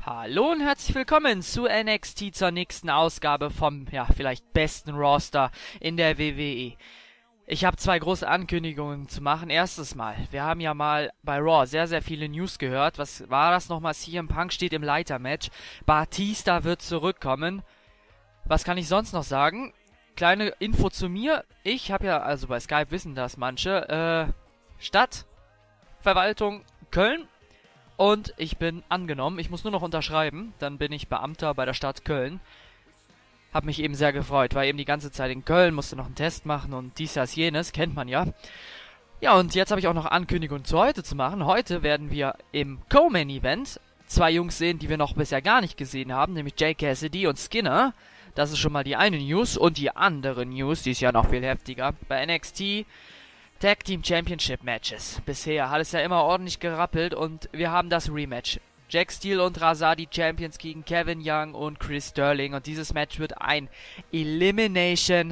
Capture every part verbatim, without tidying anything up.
Hallo und herzlich willkommen zu N X T zur nächsten Ausgabe vom, ja, vielleicht besten Roster in der W W E. Ich habe zwei große Ankündigungen zu machen. Erstes Mal, wir haben ja mal bei Raw sehr, sehr viele News gehört. Was war das nochmal? C M Punk steht im Leitermatch. Batista wird zurückkommen. Was kann ich sonst noch sagen? Kleine Info zu mir. Ich habe ja, also bei Skype wissen das manche, äh, Stadtverwaltung Köln. Und ich bin angenommen. Ich muss nur noch unterschreiben. Dann bin ich Beamter bei der Stadt Köln. Hab mich eben sehr gefreut. War eben die ganze Zeit in Köln, musste noch einen Test machen und dies, das, jenes. Kennt man ja. Ja, und jetzt habe ich auch noch Ankündigungen zu heute zu machen. Heute werden wir im Co-Main-Event zwei Jungs sehen, die wir noch bisher gar nicht gesehen haben. Nämlich Jay Cassidy und Skinner. Das ist schon mal die eine News. Und die andere News, die ist ja noch viel heftiger. Bei N X T Tag Team Championship Matches. Bisher hat es ja immer ordentlich gerappelt und wir haben das Rematch. Jack Steele und Razar, die Champions, gegen Kevin Young und Chris Sterling. Und dieses Match wird ein Elimination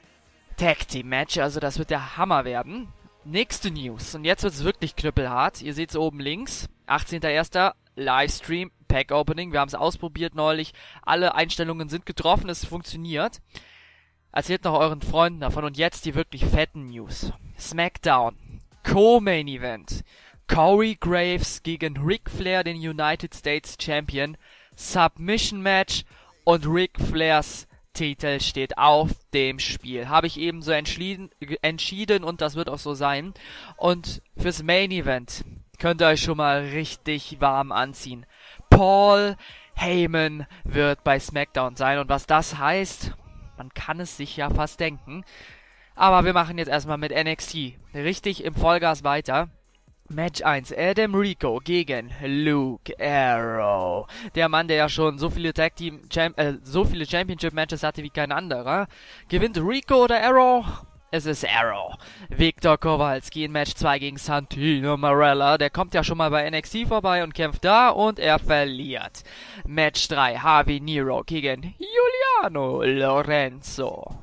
Tag Team Match. Also das wird der Hammer werden. Nächste News. Und jetzt wird es wirklich knüppelhart. Ihr seht es oben links. achtzehnter erster Livestream, Pack Opening. Wir haben es ausprobiert neulich. Alle Einstellungen sind getroffen. Es funktioniert. Erzählt noch euren Freunden davon. Und jetzt die wirklich fetten News. SmackDown. Co-Main Event. Corey Graves gegen Ric Flair, den United States Champion. Submission Match. Und Ric Flairs Titel steht auf dem Spiel. Habe ich eben so entschieden, entschieden und das wird auch so sein. Und fürs Main Event könnt ihr euch schon mal richtig warm anziehen. Paul Heyman wird bei SmackDown sein. Und was das heißt, man kann es sich ja fast denken. Aber wir machen jetzt erstmal mit N X T richtig im Vollgas weiter. Match eins. Adam Rico gegen Luke Arrow. Der Mann, der ja schon so viele Tag Team Champ äh, so viele Championship Matches hatte wie kein anderer. Gewinnt Rico oder Arrow? Es ist Arrow. Viktor Kowalski in Match zwei gegen Santino Marella. Der kommt ja schon mal bei N X T vorbei und kämpft da und er verliert. Match drei. Harvey Nero gegen Juliano Lorenzo.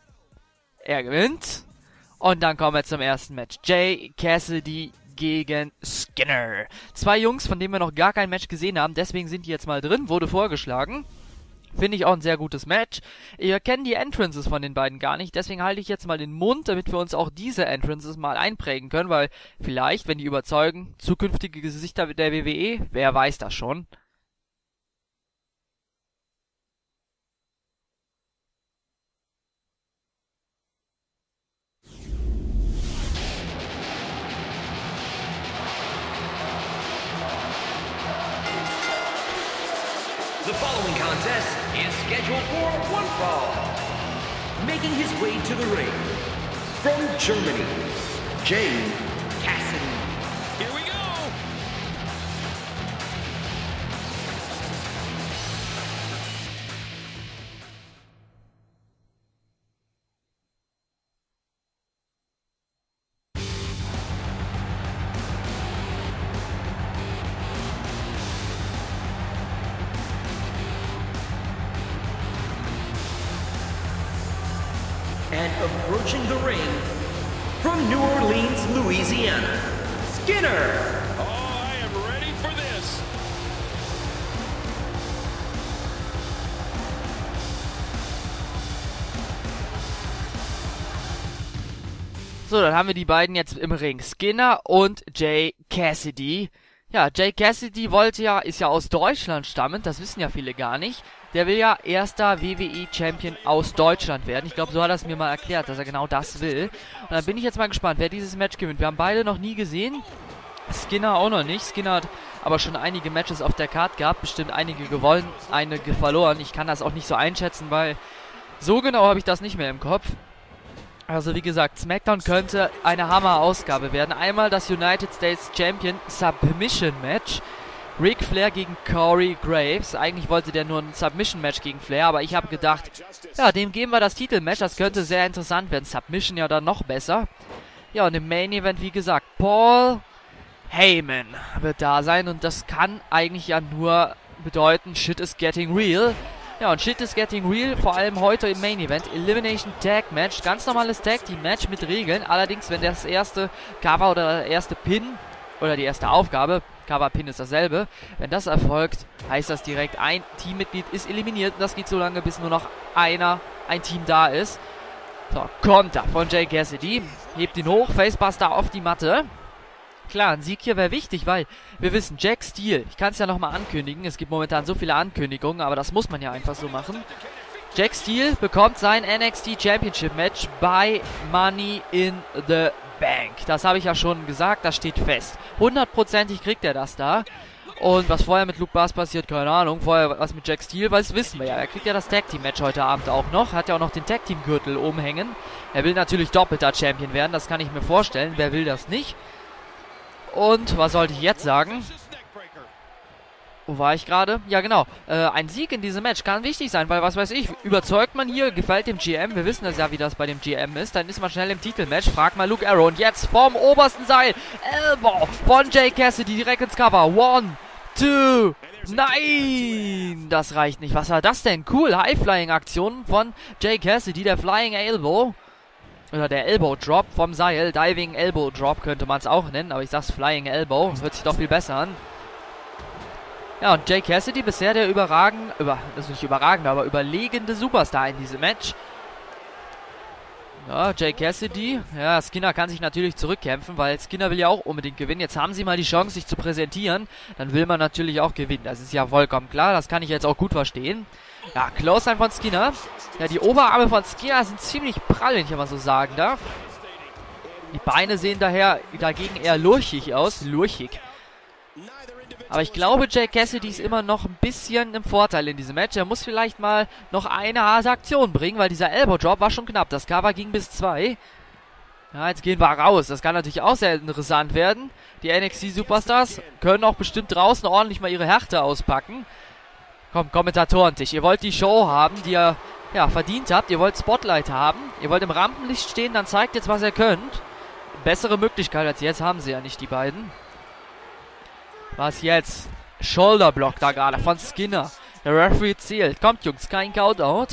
Er gewinnt. Und dann kommen wir zum ersten Match. Jay Cassidy gegen Skinner. Zwei Jungs, von denen wir noch gar kein Match gesehen haben. Deswegen sind die jetzt mal drin. Wurde vorgeschlagen. Finde ich auch ein sehr gutes Match. Ihr kennt die Entrances von den beiden gar nicht. Deswegen halte ich jetzt mal den Mund, damit wir uns auch diese Entrances mal einprägen können. Weil vielleicht, wenn die überzeugen, zukünftige Gesichter der W W E, wer weiß das schon. The following contest is scheduled for one fall. Making his way to the ring, from Germany, Jay Cassidy. Here we go! And approaching the ring, from New Orleans, Louisiana, Skinner! Oh, I am ready for this! So, dann haben wir die beiden jetzt im Ring. Skinner und Jay Cassidy. Ja, Jay Cassidy wollte ja, ist ja aus Deutschland stammend, das wissen ja viele gar nicht. Der will ja erster W W E-Champion aus Deutschland werden. Ich glaube, so hat er es mir mal erklärt, dass er genau das will. Und dann bin ich jetzt mal gespannt, wer dieses Match gewinnt. Wir haben beide noch nie gesehen. Skinner auch noch nicht. Skinner hat aber schon einige Matches auf der Card gehabt. Bestimmt einige gewonnen, einige verloren. Ich kann das auch nicht so einschätzen, weil so genau habe ich das nicht mehr im Kopf. Also wie gesagt, SmackDown könnte eine Hammer-Ausgabe werden. Einmal das United States Champion Submission Match. Ric Flair gegen Corey Graves. Eigentlich wollte der nur ein Submission-Match gegen Flair, aber ich habe gedacht, ja, dem geben wir das Titelmatch. Das könnte sehr interessant werden. Submission ja dann noch besser. Ja, und im Main-Event, wie gesagt, Paul Heyman wird da sein. Und das kann eigentlich ja nur bedeuten, shit is getting real. Ja, und shit is getting real, vor allem heute im Main Event. Elimination Tag Match, ganz normales Tag Team Match mit Regeln. Allerdings, wenn das erste Cover oder der erste Pin oder die erste Aufgabe, Cover-Pin ist dasselbe. Wenn das erfolgt, heißt das direkt, ein Teammitglied ist eliminiert. Und das geht so lange, bis nur noch einer, ein Team da ist. So, Konter von Jay Cassidy. Hebt ihn hoch, Facebuster auf die Matte. Klar, ein Sieg hier wäre wichtig, weil wir wissen, Jack Steele, ich kann es ja nochmal ankündigen, es gibt momentan so viele Ankündigungen, aber das muss man ja einfach so machen. Jack Steele bekommt sein N X T Championship Match bei Money in the Bank. Das habe ich ja schon gesagt, das steht fest. Hundertprozentig kriegt er das da. Und was vorher mit Luke Bass passiert, keine Ahnung. Vorher was mit Jack Steele, weil das wissen wir ja. Er kriegt ja das Tag Team Match heute Abend auch noch. Hat ja auch noch den Tag Team Gürtel oben hängen. Er will natürlich doppelter Champion werden, das kann ich mir vorstellen. Wer will das nicht? Und was sollte ich jetzt sagen? Wo war ich gerade? Ja, genau. Äh, ein Sieg in diesem Match kann wichtig sein, weil, was weiß ich, überzeugt man hier, gefällt dem G M, wir wissen das ja, wie das bei dem G M ist, dann ist man schnell im Titelmatch, frag mal Luke Arrow. Und jetzt vom obersten Seil, Elbow von Jay Cassidy direkt ins Cover. One, two, nein! Das reicht nicht. Was war das denn? Cool, High-Flying-Aktion von Jay Cassidy, der Flying Elbow. Oder der Elbow Drop vom Seil. Diving Elbow Drop könnte man es auch nennen, aber ich sag's Flying Elbow. Hört sich doch viel besser an. Ja, und Jay Cassidy bisher der überragende, über, das ist nicht überragende, aber überlegende Superstar in diesem Match. Ja, Jay Cassidy. Ja, Skinner kann sich natürlich zurückkämpfen, weil Skinner will ja auch unbedingt gewinnen. Jetzt haben sie mal die Chance, sich zu präsentieren. Dann will man natürlich auch gewinnen. Das ist ja vollkommen klar. Das kann ich jetzt auch gut verstehen. Ja, Close-Line von Skinner. Ja, die Oberarme von Skinner sind ziemlich prall, wenn ich mal so sagen darf. Die Beine sehen daher dagegen eher lurchig aus. Lurchig. Aber ich glaube, Jay Cassidy ist immer noch ein bisschen im Vorteil in diesem Match. Er muss vielleicht mal noch eine harte Aktion bringen, weil dieser Elbow Drop war schon knapp. Das Cover ging bis zwei. Ja, jetzt gehen wir raus. Das kann natürlich auch sehr interessant werden. Die N X T Superstars können auch bestimmt draußen ordentlich mal ihre Härte auspacken. Komm, Kommentatorentisch. Ihr wollt die Show haben, die ihr ja, verdient habt. Ihr wollt Spotlight haben. Ihr wollt im Rampenlicht stehen. Dann zeigt jetzt, was ihr könnt. Bessere Möglichkeit als jetzt haben sie ja nicht, die beiden. Was jetzt? Shoulderblock da gerade von Skinner. Der Referee zählt. Kommt, Jungs, kein Countout.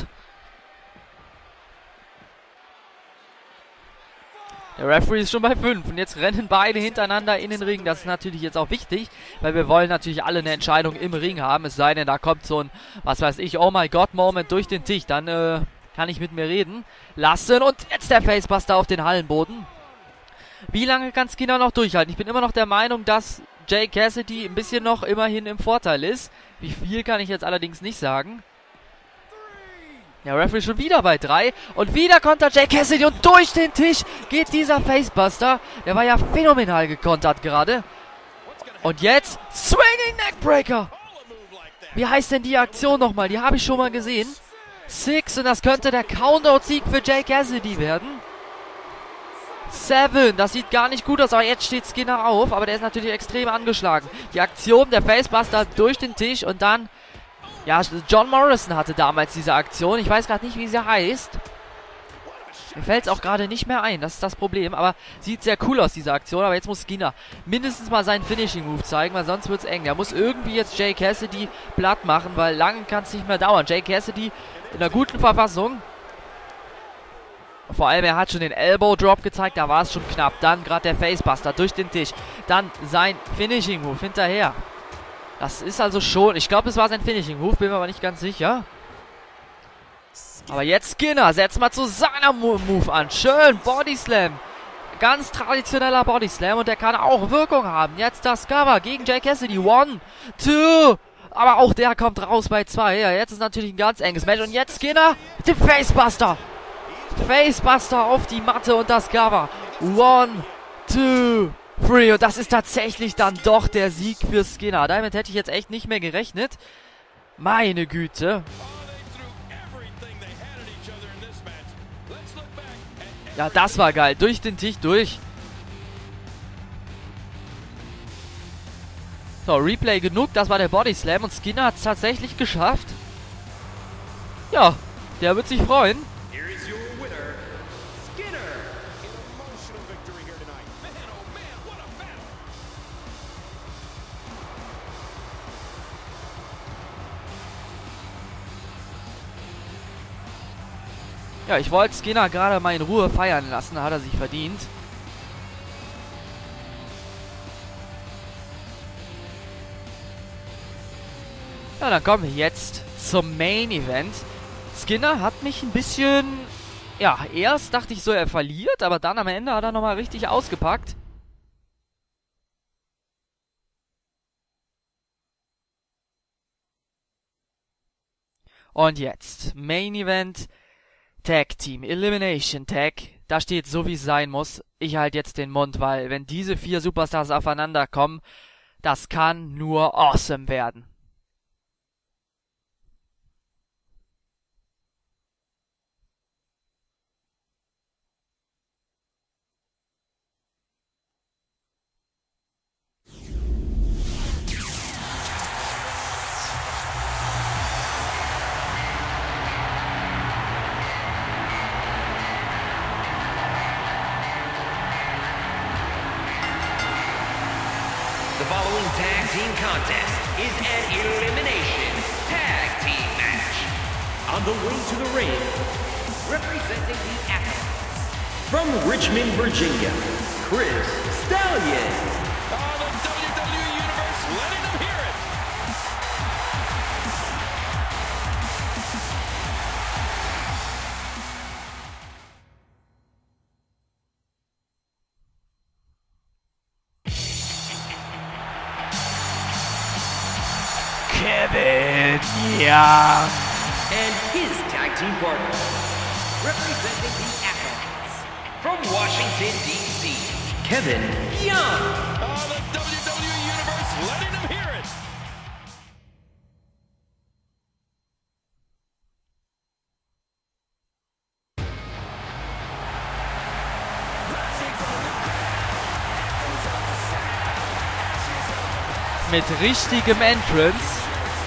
Der Referee ist schon bei fünf. Und jetzt rennen beide hintereinander in den Ring. Das ist natürlich jetzt auch wichtig, weil wir wollen natürlich alle eine Entscheidung im Ring haben. Es sei denn, da kommt so ein, was weiß ich, oh my God Moment durch den Tisch. Dann äh, kann ich mit mir reden lassen. Und jetzt der Facebuster auf den Hallenboden. Wie lange kann Skinner noch durchhalten? Ich bin immer noch der Meinung, dass Jay Cassidy ein bisschen noch immerhin im Vorteil ist. Wie viel kann ich jetzt allerdings nicht sagen. Der Referee schon wieder bei drei. Und wieder kontert Jay Cassidy und durch den Tisch geht dieser Facebuster. Der war ja phänomenal gekontert gerade. Und jetzt Swinging Neckbreaker. Wie heißt denn die Aktion nochmal? Die habe ich schon mal gesehen. Six und das könnte der Countout-Sieg für Jay Cassidy werden. Seven, das sieht gar nicht gut aus, aber jetzt steht Skinner auf, aber der ist natürlich extrem angeschlagen. Die Aktion, der Facebuster durch den Tisch und dann, ja, John Morrison hatte damals diese Aktion, ich weiß gerade nicht, wie sie heißt. Mir fällt es auch gerade nicht mehr ein, das ist das Problem, aber sieht sehr cool aus, diese Aktion, aber jetzt muss Skinner mindestens mal seinen Finishing-Move zeigen, weil sonst wird es eng. Der muss irgendwie jetzt Jay Cassidy platt machen, weil lange kann es nicht mehr dauern. Jay Cassidy in einer guten Verfassung. Vor allem, er hat schon den Elbow Drop gezeigt, da war es schon knapp. Dann gerade der Facebuster durch den Tisch. Dann sein Finishing Move hinterher. Das ist also schon, ich glaube, es war sein Finishing Move, bin mir aber nicht ganz sicher. Aber jetzt Skinner, setzt mal zu seiner Move an. Schön, Body Slam. Ganz traditioneller Body Slam und der kann auch Wirkung haben. Jetzt das Cover gegen Jay Cassidy. One, two. Aber auch der kommt raus bei zwei. Ja, jetzt ist natürlich ein ganz enges Match. Und jetzt Skinner mit dem Facebuster. Facebuster auf die Matte und das Cover. One, two, three. Und das ist tatsächlich dann doch der Sieg für Skinner. Damit hätte ich jetzt echt nicht mehr gerechnet. Meine Güte. Ja, das war geil. Durch den Tisch durch. So, Replay genug. Das war der Body Slam. Und Skinner hat es tatsächlich geschafft. Ja, der wird sich freuen. Ja, ich wollte Skinner gerade mal in Ruhe feiern lassen, hat er sich verdient. Ja, dann kommen wir jetzt zum Main Event. Skinner hat mich ein bisschen... Ja, erst dachte ich so, er verliert, aber dann am Ende hat er nochmal richtig ausgepackt. Und jetzt, Main Event, Tag Team, Elimination Tag. Da steht so, wie es sein muss. Ich halte jetzt den Mund, weil wenn diese vier Superstars aufeinander kommen, das kann nur awesome werden. The following tag team contest is an elimination tag team match. On the way to the ring, representing the Acolytes, from Richmond, Virginia, Chris Stallion. Oh, the W W E Universe letting them hear it. Kevin Young. And his tag team partner, representing the Acolytes, from Washington, D C, Kevin Young. Oh, the W W E Universe letting them hear it. Mit richtigem Entrance.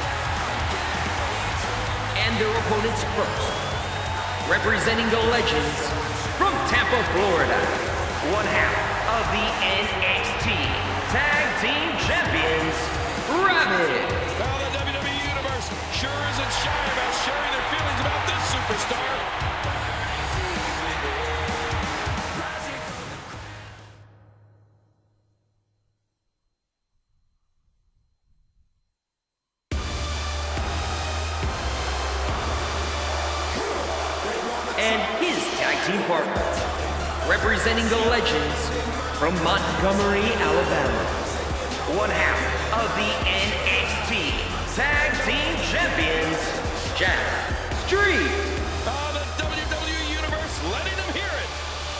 And their opponents first, representing the Legends, from Tampa, Florida, one half of the N X T Tag Team Champions, Rabbit. Well, the W W E Universe sure isn't shy about sharing their feelings about this superstar. And his tag team partner, representing the Legends, from Montgomery, Alabama, one half of the N X T Tag Team Champions, Jack Street. Oh, the W W E Universe letting them hear it.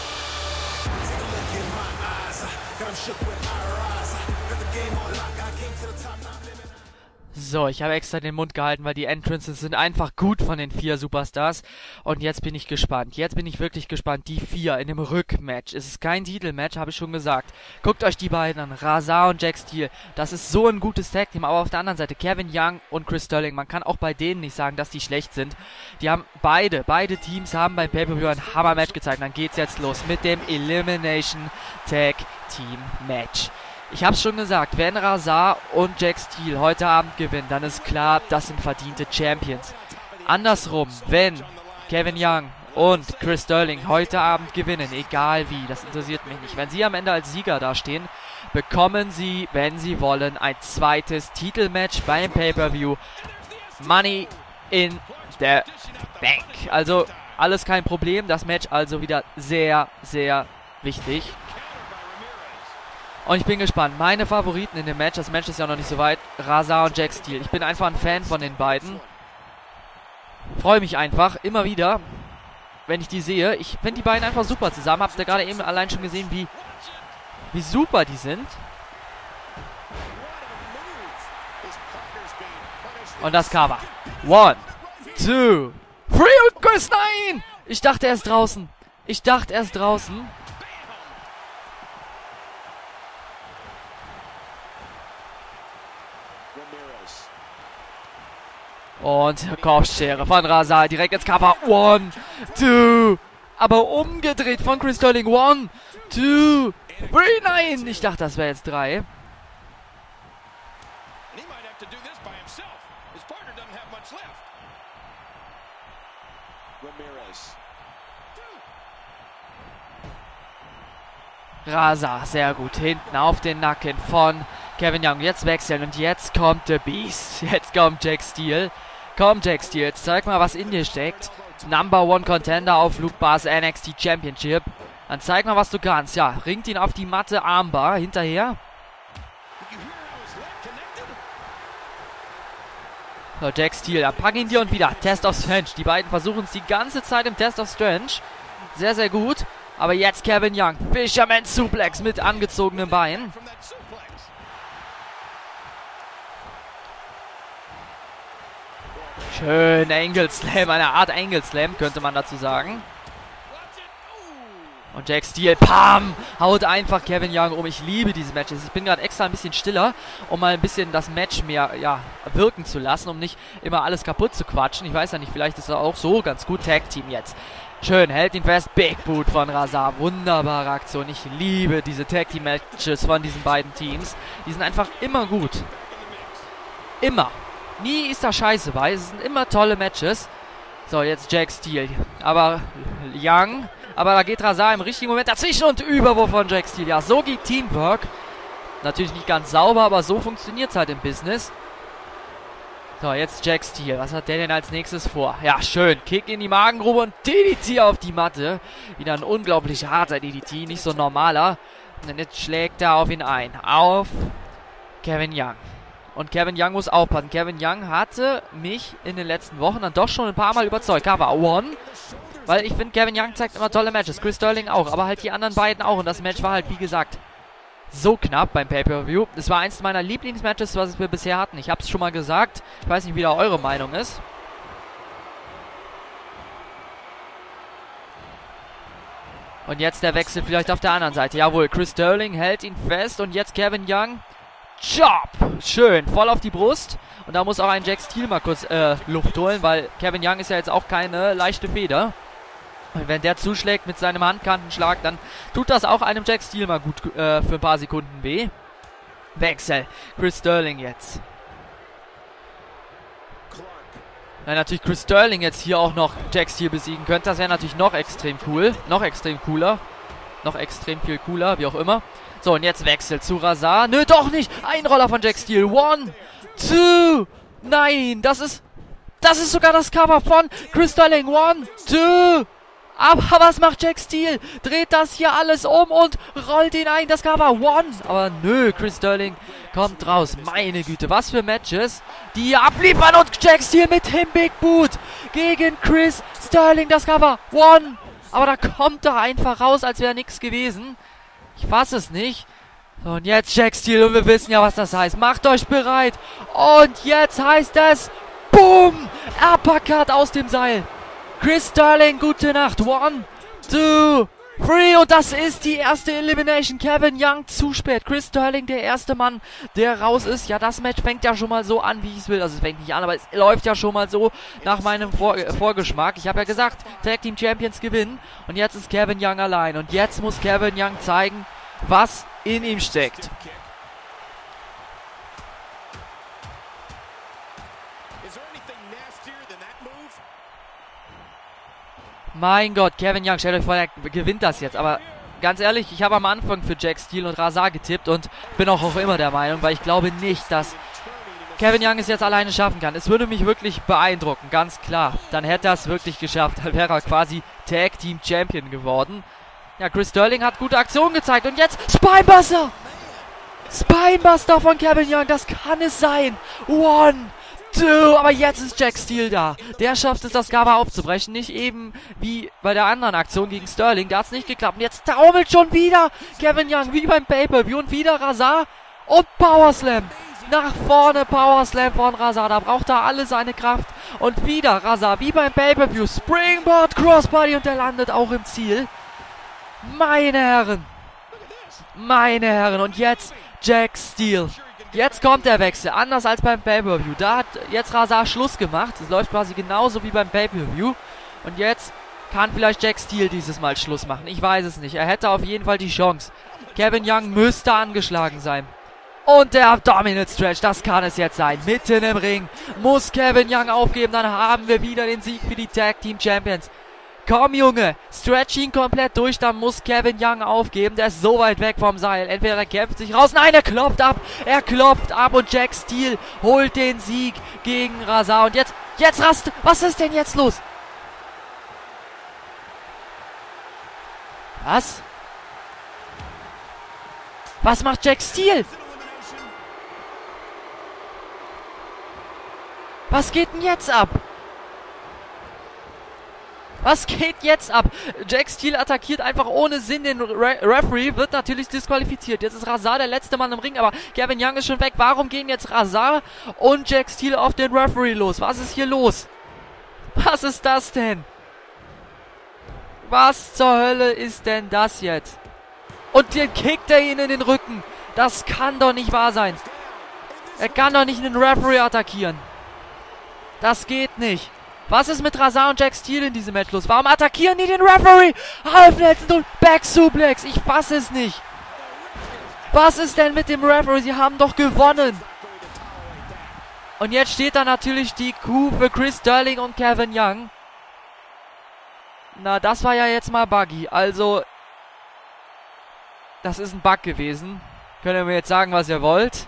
So, ich habe extra den Mund gehalten, weil die Entrances sind einfach gut von den vier Superstars. Und jetzt bin ich gespannt. Jetzt bin ich wirklich gespannt. Die vier in dem Rückmatch. Es ist kein Titelmatch, habe ich schon gesagt. Guckt euch die beiden an. Razar und Jack Steele. Das ist so ein gutes Tag-Team. Aber auf der anderen Seite Kevin Young und Chris Sterling. Man kann auch bei denen nicht sagen, dass die schlecht sind. Die haben beide, beide Teams haben beim Pay-Per-View ein Hammer-Match gezeigt. Und dann geht's jetzt los mit dem Elimination Tag-Team-Match. Ich hab's schon gesagt, wenn Razar und Jack Steele heute Abend gewinnen, dann ist klar, das sind verdiente Champions. Andersrum, wenn Kevin Young und Chris Sterling heute Abend gewinnen, egal wie, das interessiert mich nicht. Wenn sie am Ende als Sieger dastehen, bekommen sie, wenn sie wollen, ein zweites Titelmatch beim Pay-Per-View. Money in the Bank. Also alles kein Problem, das Match also wieder sehr, sehr wichtig. Und ich bin gespannt. Meine Favoriten in dem Match, das Match ist ja noch nicht so weit, Razar und Jack Steele. Ich bin einfach ein Fan von den beiden. Freue mich einfach immer wieder, wenn ich die sehe. Ich finde die beiden einfach super zusammen. Habt ihr gerade eben allein schon gesehen, wie, wie super die sind. Und das Cover. One, two, three und Chris, nein! Ich dachte, er ist draußen. Ich dachte, er ist draußen. Und Kopfschere von Razar direkt ins Cover. One, two. Aber umgedreht von Chris Sterling. One, two, three. Nein, ich dachte, das wäre jetzt drei. Razar, sehr gut. Hinten auf den Nacken von Kevin Young jetzt wechseln und jetzt kommt der Beast. Jetzt kommt Jack Steele. Komm Jack Steele, jetzt zeig mal, was in dir steckt. Number One Contender auf Luke Bars N X T Championship. Dann zeig mal, was du kannst. Ja, ringt ihn auf die Matte, Armbar hinterher. So, Jack Steele, dann pack ihn dir und wieder. Test of Strange. Die beiden versuchen es die ganze Zeit im Test of Strange. Sehr, sehr gut. Aber jetzt Kevin Young. Fisherman Suplex mit angezogenem Bein. Schön, Angle Slam. Eine Art Angle Slam, könnte man dazu sagen. Und Jack Steele, pam, haut einfach Kevin Young um. Ich liebe diese Matches. Ich bin gerade extra ein bisschen stiller, um mal ein bisschen das Match mehr, ja, wirken zu lassen, um nicht immer alles kaputt zu quatschen. Ich weiß ja nicht, vielleicht ist er auch so ganz gut. Tag Team jetzt. Schön, hält ihn fest. Big Boot von Razar. Wunderbare Aktion. Ich liebe diese Tag Team Matches von diesen beiden Teams. Die sind einfach immer gut. Immer. Nie ist da Scheiße bei. Es sind immer tolle Matches. So, jetzt Jack Steele. Aber Young. Aber da geht Razar im richtigen Moment dazwischen und Überwurf von Jack Steele. Ja, so geht Teamwork. Natürlich nicht ganz sauber, aber so funktioniert es halt im Business. So, jetzt Jack Steele. Was hat der denn als nächstes vor? Ja, schön. Kick in die Magengrube und D D T auf die Matte. Wieder ein unglaublich harter D D T, nicht so ein normaler. Und jetzt schlägt er auf ihn ein. Auf Kevin Young. Und Kevin Young muss aufpassen. Kevin Young hatte mich in den letzten Wochen dann doch schon ein paar Mal überzeugt. Cover One. Weil ich finde, Kevin Young zeigt immer tolle Matches. Chris Sterling auch, aber halt die anderen beiden auch. Und das Match war halt, wie gesagt, so knapp beim Pay-Per-View. Es war eins meiner Lieblingsmatches, was wir bisher hatten. Ich habe es schon mal gesagt. Ich weiß nicht, wie da eure Meinung ist. Und jetzt der Wechsel vielleicht auf der anderen Seite. Jawohl, Chris Sterling hält ihn fest. Und jetzt Kevin Young. Chop! Schön, voll auf die Brust. Und da muss auch ein Jack Steele mal kurz äh, Luft holen, weil Kevin Young ist ja jetzt auch keine leichte Feder. Und wenn der zuschlägt mit seinem Handkantenschlag, dann tut das auch einem Jack Steele mal gut äh, für ein paar Sekunden weh. Wechsel. Chris Sterling jetzt. Wenn natürlich Chris Sterling jetzt hier auch noch Jack Steele besiegen könnte, das wäre natürlich noch extrem cool. Noch extrem cooler. Noch extrem viel cooler, wie auch immer. So, und jetzt Wechsel zu Razar. Nö, doch nicht. Ein Roller von Jack Steele. One, two. Nein, das ist... Das ist sogar das Cover von Chris Sterling. One, two. Aber was macht Jack Steele? Dreht das hier alles um und rollt ihn ein. Das Cover. One. Aber nö, Chris Sterling kommt raus. Meine Güte, was für Matches, die hier abliefern. Und Jack Steele mit dem Big Boot gegen Chris Sterling. Das Cover. One. Aber da kommt er einfach raus, als wäre nichts gewesen. Ich fasse es nicht. So, und jetzt Jack Steele. Und wir wissen ja, was das heißt. Macht euch bereit. Und jetzt heißt es... Boom! Uppercut aus dem Seil. Chris Sterling, gute Nacht. One, two, three. Und das ist die erste Elimination. Kevin Young zu spät. Chris Sterling, der erste Mann, der raus ist. Ja, das Match fängt ja schon mal so an, wie ich es will. Also es fängt nicht an, aber es läuft ja schon mal so nach meinem Vor äh, Vorgeschmack. Ich habe ja gesagt, Tag Team Champions gewinnen. Und jetzt ist Kevin Young allein. Und jetzt muss Kevin Young zeigen, was in ihm steckt. Mein Gott, Kevin Young, stellt euch vor, er gewinnt das jetzt. Aber ganz ehrlich, ich habe am Anfang für Jack Steele und Razar getippt und bin auch, auch immer der Meinung, weil ich glaube nicht, dass Kevin Young es jetzt alleine schaffen kann. Es würde mich wirklich beeindrucken, ganz klar. Dann hätte er es wirklich geschafft. Dann wäre er quasi Tag Team Champion geworden. Ja, Chris Sterling hat gute Aktionen gezeigt. Und jetzt Spinebuster! Spinebuster von Kevin Young, das kann es sein. One, two, aber jetzt ist Jack Steele da. Der schafft es, das Cover aufzubrechen. Nicht eben wie bei der anderen Aktion gegen Sterling. Da hat es nicht geklappt. Und jetzt taumelt schon wieder Kevin Young, wie beim Pay-Per-View. Und wieder Razar und Powerslam. Nach vorne Powerslam von Razar. Da braucht er alle seine Kraft. Und wieder Razar, wie beim Pay-Per-View. Springboard Crossbody und der landet auch im Ziel. Meine Herren. Meine Herren. Und jetzt Jack Steele. Jetzt kommt der Wechsel. Anders als beim Pay-Per-View. Da hat jetzt Razar Schluss gemacht. Es läuft quasi genauso wie beim Pay-Per-View. Und jetzt kann vielleicht Jack Steele dieses Mal Schluss machen. Ich weiß es nicht. Er hätte auf jeden Fall die Chance. Kevin Young müsste angeschlagen sein. Und der Abdominal Stretch, das kann es jetzt sein. Mitten im Ring muss Kevin Young aufgeben. Dann haben wir wieder den Sieg für die Tag Team Champions. Komm, Junge. Stretch ihn komplett durch, dann muss Kevin Young aufgeben. Der ist so weit weg vom Seil. Entweder er kämpft sich raus. Nein, er klopft ab. Er klopft ab und Jack Steele holt den Sieg gegen Razar. Und jetzt, jetzt rast. Was ist denn jetzt los? Was? Was macht Jack Steele? Was geht denn jetzt ab? Was geht jetzt ab? Jack Steele attackiert einfach ohne Sinn den Re Referee, wird natürlich disqualifiziert. Jetzt ist Razar der letzte Mann im Ring, aber Kevin Young ist schon weg. Warum gehen jetzt Razar und Jack Steele auf den Referee los? Was ist hier los? Was ist das denn? Was zur Hölle ist denn das jetzt? Und dann kickt er ihn in den Rücken. Das kann doch nicht wahr sein. Er kann doch nicht den Referee attackieren. Das geht nicht. Was ist mit Razar und Jack Steele in diesem Match los? Warum attackieren die den Referee? Half Nelson und Back Suplex. Ich fasse es nicht. Was ist denn mit dem Referee? Sie haben doch gewonnen. Und jetzt steht da natürlich die Kuh für Chris Sterling und Kevin Young. Na, das war ja jetzt mal buggy. Also, das ist ein Bug gewesen. Könnt ihr mir jetzt sagen, was ihr wollt?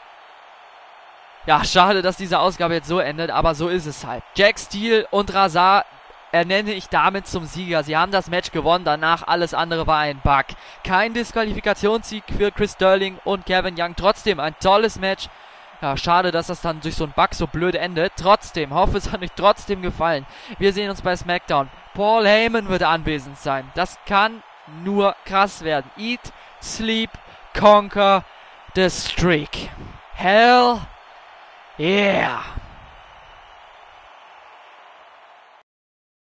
Ja, schade, dass diese Ausgabe jetzt so endet, aber so ist es halt. Jack Steele und Razar ernenne ich damit zum Sieger. Sie haben das Match gewonnen, danach alles andere war ein Bug. Kein Disqualifikationssieg für Chris Sterling und Kevin Young. Trotzdem ein tolles Match. Ja, schade, dass das dann durch so einen Bug so blöd endet. Trotzdem, hoffe es hat euch trotzdem gefallen. Wir sehen uns bei SmackDown. Paul Heyman wird anwesend sein. Das kann nur krass werden. Eat, sleep, conquer the streak. Hell yeah.